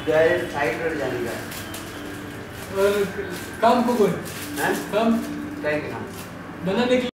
Direct side road जाने का। और काम को कोई हैं? काम क्या काम? बनाने के